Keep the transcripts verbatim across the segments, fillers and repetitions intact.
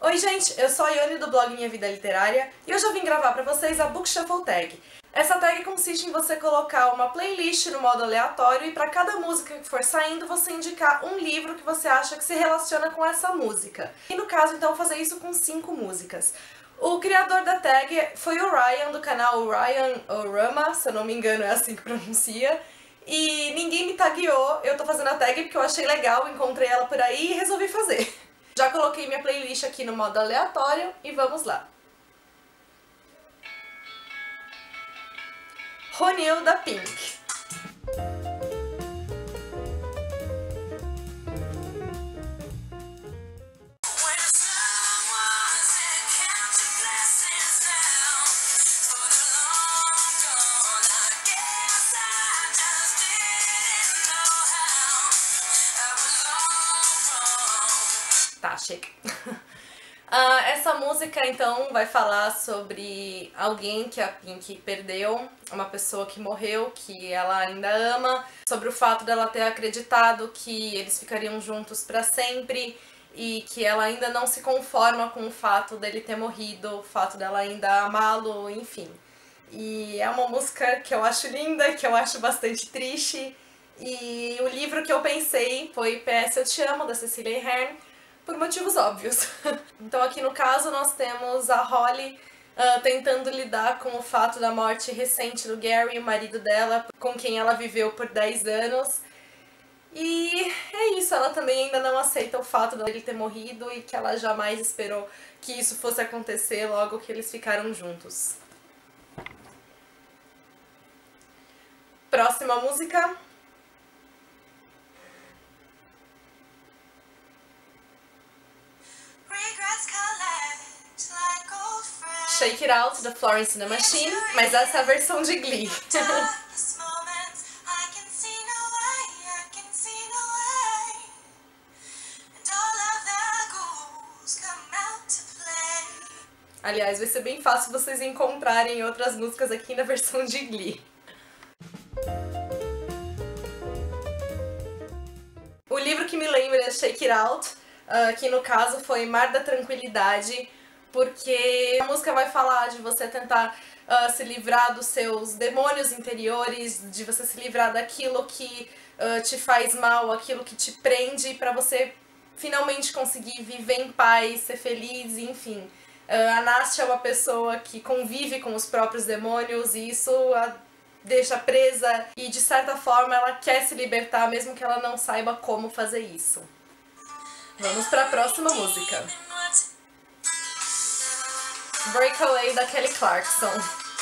Oi gente, eu sou a Iane do blog Minha Vida Literária e hoje eu vim gravar pra vocês a Book Shuffle Tag. Essa tag consiste em você colocar uma playlist no modo aleatório e pra cada música que for saindo você indicar um livro que você acha que se relaciona com essa música. E no caso então fazer isso com cinco músicas. O criador da tag foi o Ryan, do canal Ryan Orama, se eu não me engano é assim que pronuncia. E ninguém me tagueou, eu tô fazendo a tag porque eu achei legal, encontrei ela por aí e resolvi fazer. Já coloquei minha playlist aqui no modo aleatório e vamos lá. Ronil da Pink. Tá, chega. uh, essa música, então, vai falar sobre alguém que a Pink perdeu, uma pessoa que morreu, que ela ainda ama, sobre o fato dela ter acreditado que eles ficariam juntos pra sempre e que ela ainda não se conforma com o fato dele ter morrido, o fato dela ainda amá-lo, enfim. E é uma música que eu acho linda, que eu acho bastante triste, e o livro que eu pensei foi P S Eu Te Amo, da Cecília Ahern, por motivos óbvios. Então aqui no caso nós temos a Holly uh, tentando lidar com o fato da morte recente do Gary, o marido dela, com quem ela viveu por dez anos. E é isso, ela também ainda não aceita o fato dele ter morrido e que ela jamais esperou que isso fosse acontecer logo que eles ficaram juntos. Próxima música. Shake It Out, da Florence and the Machine, mas essa é a versão de Glee. Aliás, vai ser bem fácil vocês encontrarem outras músicas aqui na versão de Glee. O livro que me lembra é Shake It Out, uh, que no caso foi Mar da Tranquilidade, porque a música vai falar de você tentar uh, se livrar dos seus demônios interiores, de você se livrar daquilo que uh, te faz mal, aquilo que te prende, pra você finalmente conseguir viver em paz, ser feliz, enfim. Uh, a Nastya é uma pessoa que convive com os próprios demônios e isso a deixa presa e de certa forma ela quer se libertar mesmo que ela não saiba como fazer isso. Vamos para a próxima música. Breakaway, da Kelly Clarkson.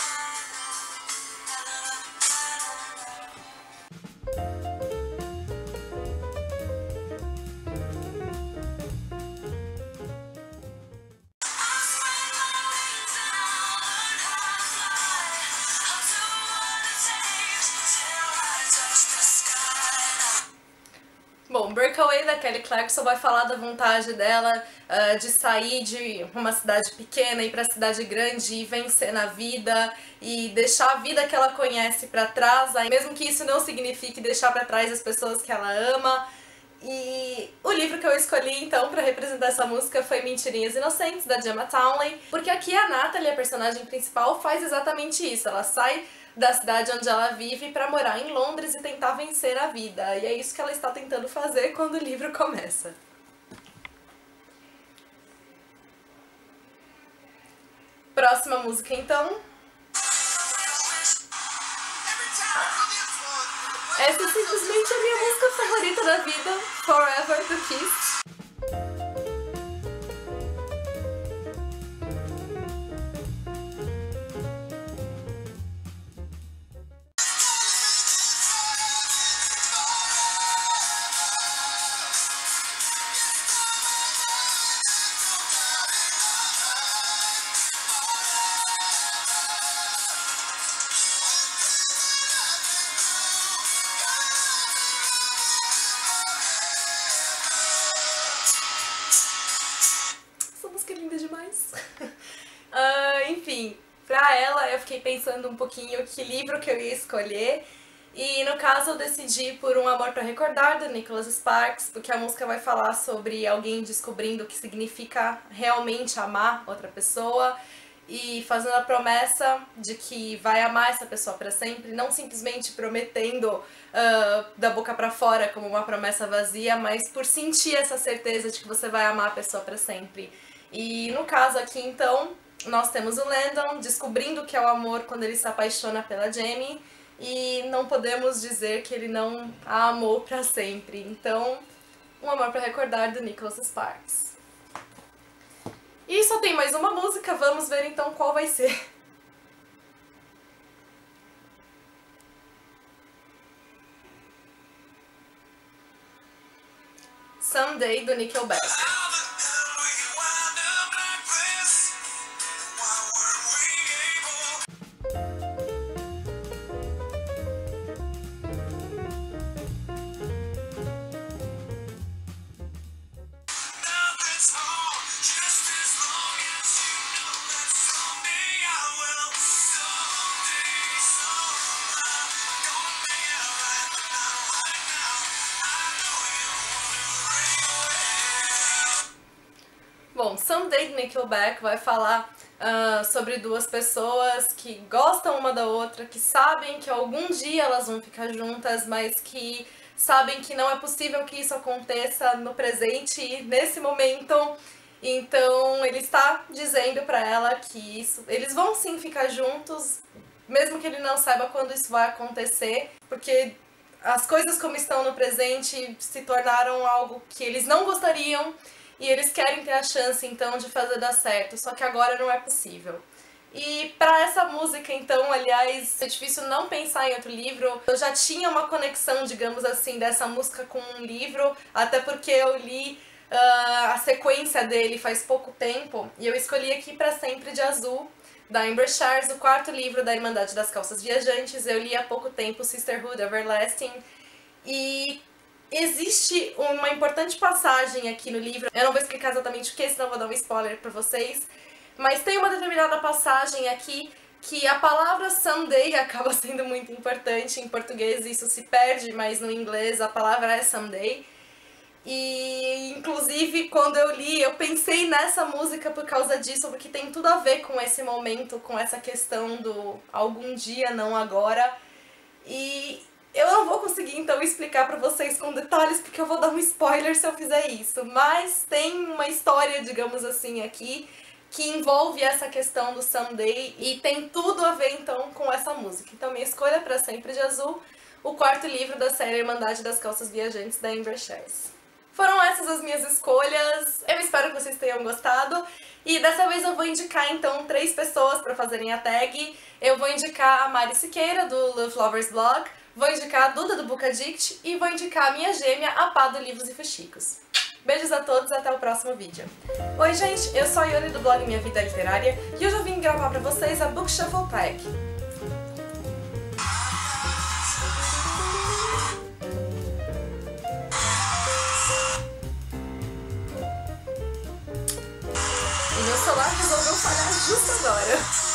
Bom, Breakaway, da Kelly Clarkson, vai falar da vontade dela uh, de sair de uma cidade pequena e ir pra cidade grande e vencer na vida e deixar a vida que ela conhece pra trás, aí, mesmo que isso não signifique deixar pra trás as pessoas que ela ama. E o livro que eu escolhi então pra representar essa música foi Mentirinhas Inocentes, da Gemma Townley, porque aqui a Natalie, a personagem principal, faz exatamente isso, ela sai da cidade onde ela vive para morar em Londres e tentar vencer a vida. E é isso que ela está tentando fazer quando o livro começa. Próxima música, então. Essa é simplesmente a minha música favorita da vida, Forever, do Kiss. Que linda demais. uh, enfim, pra ela eu fiquei pensando um pouquinho que livro que eu ia escolher E no caso eu decidi por Um Amor Pra Recordar, do Nicholas Sparks, porque a música vai falar sobre alguém descobrindo o que significa realmente amar outra pessoa e fazendo a promessa de que vai amar essa pessoa pra sempre, não simplesmente prometendo uh, da boca pra fora como uma promessa vazia, mas por sentir essa certeza de que você vai amar a pessoa pra sempre. E no caso aqui então, nós temos o Landon descobrindo o que é o amor quando ele se apaixona pela Jamie, e não podemos dizer que ele não a amou pra sempre. Então, Um Amor Pra Recordar, do Nicholas Sparks. E só tem mais uma música, vamos ver então qual vai ser. Someday, do Nickelback. Bom, Someday, do Nickelback vai falar uh, sobre duas pessoas que gostam uma da outra, que sabem que algum dia elas vão ficar juntas, mas que sabem que não é possível que isso aconteça no presente e nesse momento. Então ele está dizendo pra ela que isso, eles vão sim ficar juntos, mesmo que ele não saiba quando isso vai acontecer, porque as coisas como estão no presente se tornaram algo que eles não gostariam. E eles querem ter a chance, então, de fazer dar certo, só que agora não é possível. E pra essa música, então, aliás, é difícil não pensar em outro livro. Eu já tinha uma conexão, digamos assim, dessa música com um livro, até porque eu li uh, a sequência dele faz pouco tempo, e eu escolhi Aqui Pra Sempre de Azul, da Amber Shards, o quarto livro da Irmandade das Calças Viajantes. Eu li há pouco tempo Sisterhood Everlasting, e existe uma importante passagem aqui no livro, eu não vou explicar exatamente o que, senão eu vou dar um spoiler pra vocês, mas tem uma determinada passagem aqui que a palavra someday acaba sendo muito importante. Em português isso se perde, mas no inglês a palavra é someday. E inclusive quando eu li eu pensei nessa música por causa disso, porque tem tudo a ver com esse momento, com essa questão do algum dia, não agora. E eu não vou conseguir então explicar pra vocês com detalhes, porque eu vou dar um spoiler se eu fizer isso, mas tem uma história, digamos assim, aqui, que envolve essa questão do someday e tem tudo a ver então com essa música. Então minha escolha Pra Sempre de Azul, o quarto livro da série Irmandade das Calças Viajantes, da Amber Shards. Foram essas as minhas escolhas, eu espero que vocês tenham gostado. E dessa vez eu vou indicar então três pessoas pra fazerem a tag. Eu vou indicar a Mari Siqueira, do Love Lovers Blog, vou indicar a Duda, do Book Addict, e vou indicar a minha gêmea, a Pá, do Livros e Fuxicos. Beijos a todos e até o próximo vídeo. Oi gente, eu sou a Ione do blog Minha Vida Literária e hoje eu vim gravar pra vocês a Book Shuffle Tag. E meu celular resolveu falhar justo agora.